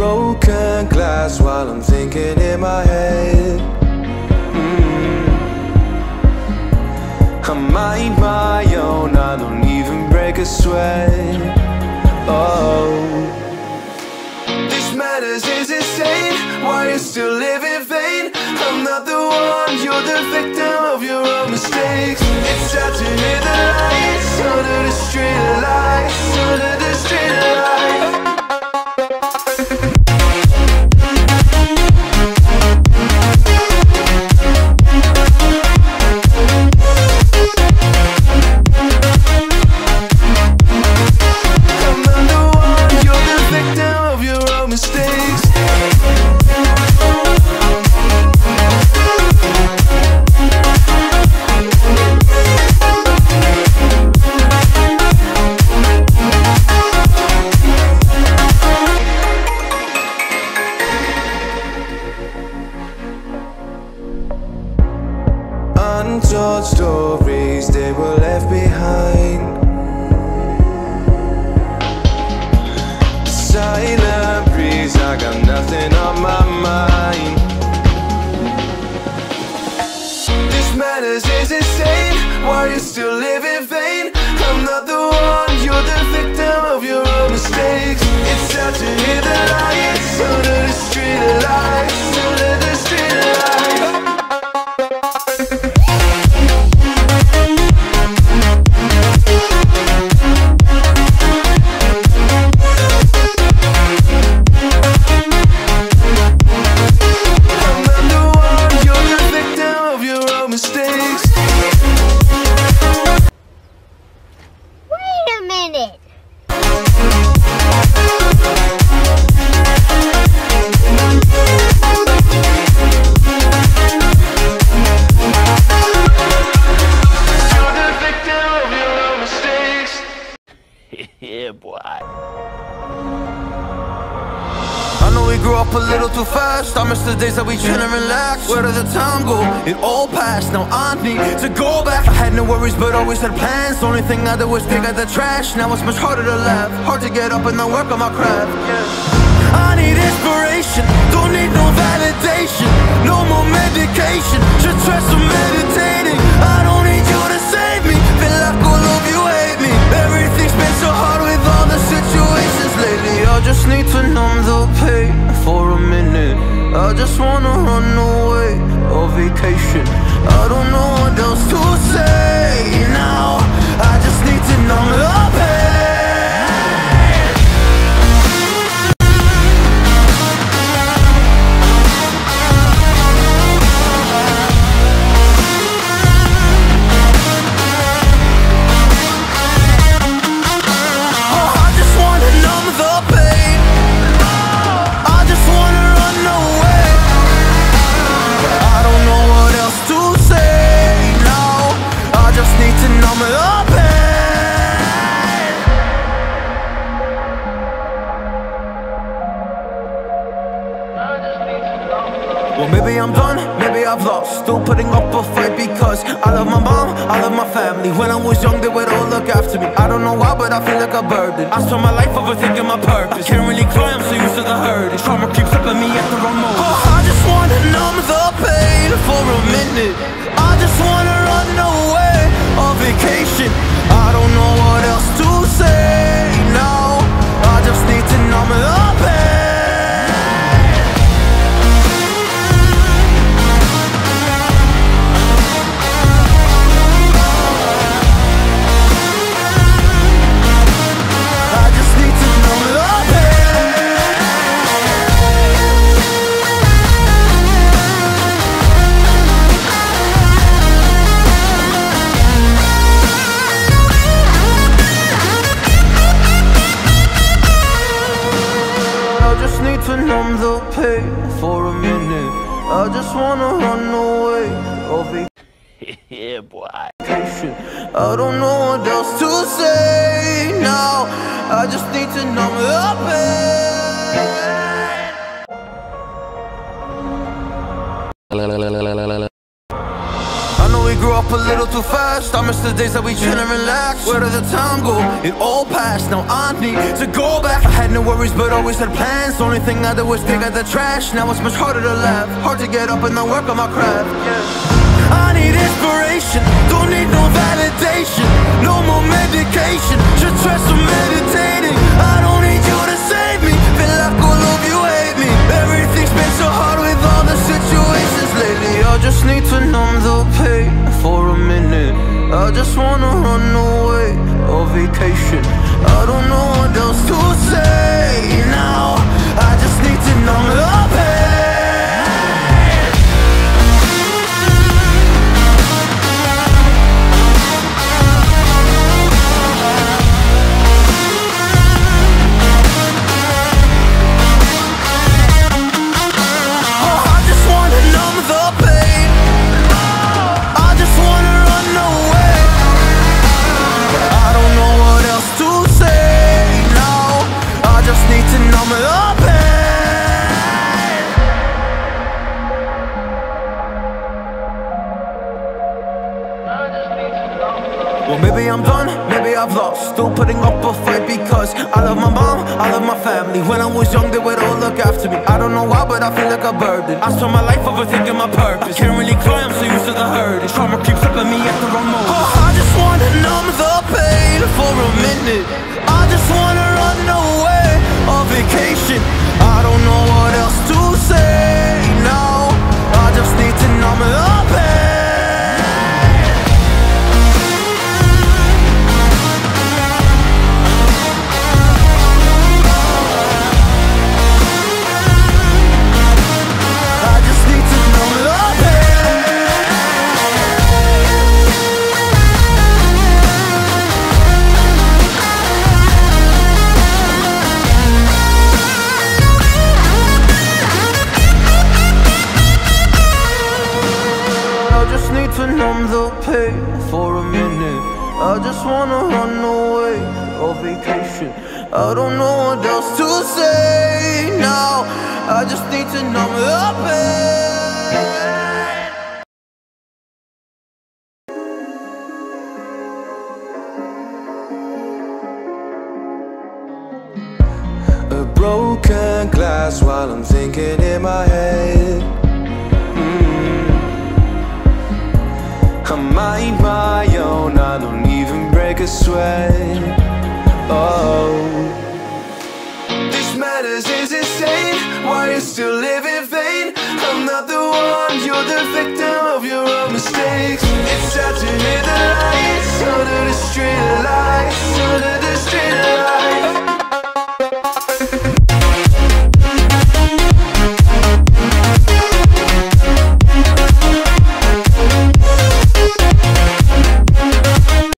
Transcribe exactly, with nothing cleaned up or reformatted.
broken glass while I'm thinking in my head. mm. I mind my own, I don't even break a sweat. Oh, this madness is insane. Why you still live in vain? I'm not the one, you're the victim of your own mistakes. It's sad to hear the lights under the street lights, under the street lights. Untold stories, they were left behind. Silent breeze, I got nothing on my mind. This madness is insane. Why you still live in vain? I'm not the one, you're the victim of your own mistakes. It's sad to hear the lights under the street lights, under the street lights. Yeah, boy. I know we grew up a little too fast. I miss the days that we chill and relax. Where did the time go? It all passed, now I need to go back. I had no worries but always had plans. The only thing I did was dig out the trash. Now it's much harder to laugh, hard to get up and then work on my craft. I need inspiration, don't need no validation. No more medication, just try some meditating. I don't need you to save me, feel like all of you hate me. Everything's been so hard with all the situations lately. I just need to numb the pain for a minute. I just wanna run away on vacation. I don't know what else to say now. I just need to numb the pain. Well, maybe I'm done, maybe I've lost. Still putting up a fight because I love my mom, I love my family. When I was young, they would all look after me. I don't know why, but I feel like a burden. I spend my life overthinking my purpose. Can't really cry, I'm so used to the hurt. Trauma keeps up at me at the wrong moment. Oh, I just wanna numb the pain for a minute. I just wanna run away on vacation. I don't know what else to say now. I just need to numb the pain. To numb the pain for a minute. I just wanna run away of Yeah, boy. vacation. I don't know what else to say now. I just need to numb the pain. I know we grew up a little too fast. fast. I miss the days that we chill and relax. Where did the time go? It all passed, now I need to go back. I had no worries but always had plans. Only thing I did was dig out the trash. Now it's much harder to laugh, hard to get up and then work on my craft. Yeah. I need inspiration, don't need no validation. No more medication, just try some meditating. I don't need you to save me, feel like all of you hate me. Everything's been so hard with all the situations lately. I just need to numb the pain for a minute. I just wanna run away on vacation. I don't know what else to say now. I just need to numb the pain. Well, maybe I'm done, maybe I've lost. Still putting up a fight because I love my mom, I love my family. When I was young, they would all look after me. I don't know why, but I feel like a burden. I spent my life overthinking my purpose. Can't really cry, I'm so used to the hurt. Trauma keeps up at me at the wrong moment. Oh, I just wanna numb the pain for a minute. I just wanna run away on vacation. I don't know what else to say now. I just need to numb the pain. To numb the pain for a minute. I just wanna run away on vacation. I don't know what else to say now. I just need to numb the pain. A broken glass while I'm thinking in my head. I mind my own, I don't even break a sweat. Oh, this madness is insane. Why you still live in vain? I'm not the one, you're the victim of your own mistakes. It's sad to hear the lies.